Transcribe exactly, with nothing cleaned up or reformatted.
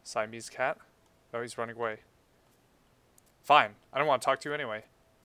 Siamese cat? Oh, he's running away. Fine. I don't want to talk to you anyway.